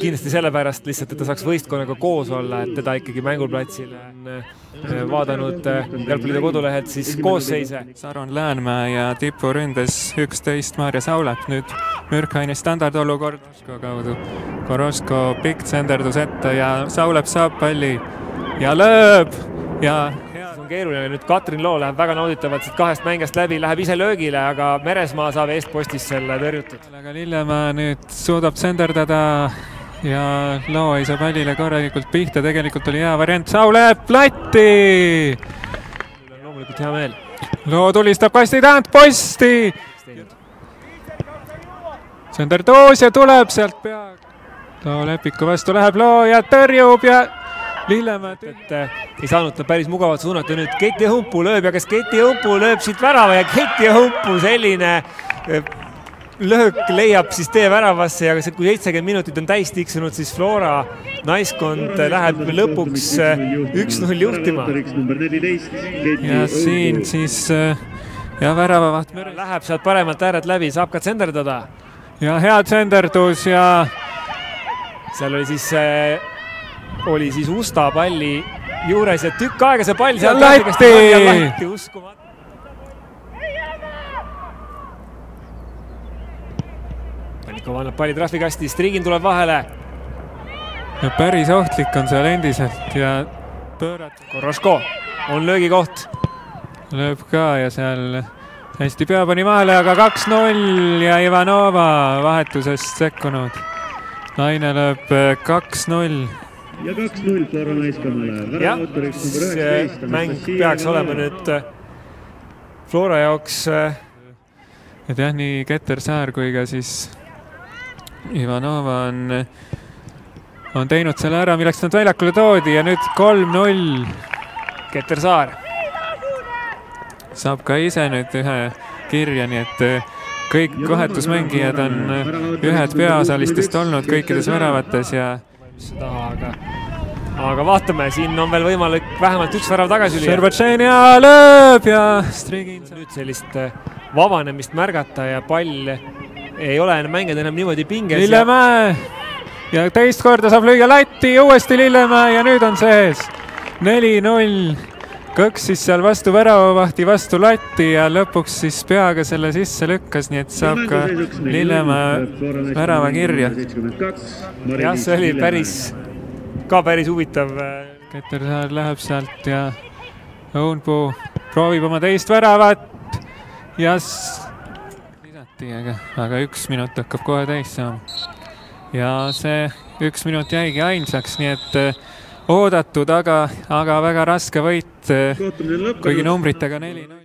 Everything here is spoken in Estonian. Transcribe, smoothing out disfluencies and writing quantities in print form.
kindlasti sellepärast lihtsalt, et ta saaks võistkonnaga koos olla, et teda ikkagi mänguplatsile on vaadanud Jalgpalliliidu kodulehelt siis koosseise. Saron Läänmäe ja tipuründes 11 Maarja Saulep, nüüd Mürkhaini standardolukord kaudu. Korosko pikk tsenderdus ette ja Saulep saab palli ja lööb ja on keeruline, nüüd Katrin Loo läheb väga nauditavalt siit kahest mängest läbi, läheb ise löögile, aga Meresmaa saab eestpostist selle tõrjutud. Aga Lillemäe nüüd suudab tsenderdada ja Loo ei saa pallile korralikult pihta, tegelikult oli hea variant, Saulep latti! Loomulikult hea meel. Loo tulistab kasti tagant posti! Tsenderdus ja tuleb sealt peaaegu. Loo Lepiku vastu läheb Loo ja tõrjub ja Lillemäe ei saanud ta päris mugavalt suunata, nüüd Keti Humpu lööb ja kas Keti Humpu lööb siit värava ja Keti Humpu selline löök leiab siis tee väravasse ja kui 70 minutit on täis tiksunud, siis Flora naiskond läheb lõpuks 1-0 juhtima. Ja siin siis ja väravavaht läheb sealt paremalt äärelt läbi, saab ka tsenderdada. Ja hea tsenderdus ja seal oli siis Usta palli juures ja tükk aega see pall seal latti uskumatu. Panikov annab palli trahvikasti, Strigin tuleb vahele. Ja päris ohtlik on seal endiselt ja pöörat. Korosko on löögikoht. Lööb ka ja seal hästi pea pani vahele, aga 2-0 ja Ivanova vahetusest sekkunud. Naine lööb 2-0. Ja 2-0 Flora naiskonnale. Jah, mäng peaks olema nüüd Flora jaoks. Et jah, nii Keter Saar kui ka siis Ivanova on teinud selle ära, milleks nad väljakule toodi ja nüüd 3-0. Keter Saar saab ka ise nüüd ühe kirja, nii et kõik vahetusmängijad on ühed peaosalistest olnud kõikides väravates ja aga vaatame, siin on veel võimalik vähemalt üks värav tagasi lüüa. Serbatšenia lööb ja Strigin nüüd sellist vabanemist märgata ja pall ei ole mängijad enam niimoodi pinges. Lillemäe ja teist korda saab lüüa latti, uuesti Lillemäe ja nüüd on sees 4-0. Kõks siis seal vastu väravavahti, vastu latti ja lõpuks siis peaga selle sisse lükkas, nii et saab ka Lillemäe värava kirja. Jah, see oli päris huvitav. Keter Saar läheb sealt ja Õunpuu proovib oma teist väravat ja lisati, aga 1 minut hakkab kohe täis saama. Ja see 1 minut jäigi ainsaks, nii et oodatud, aga väga raske võit, kuigi numbritega 4-0.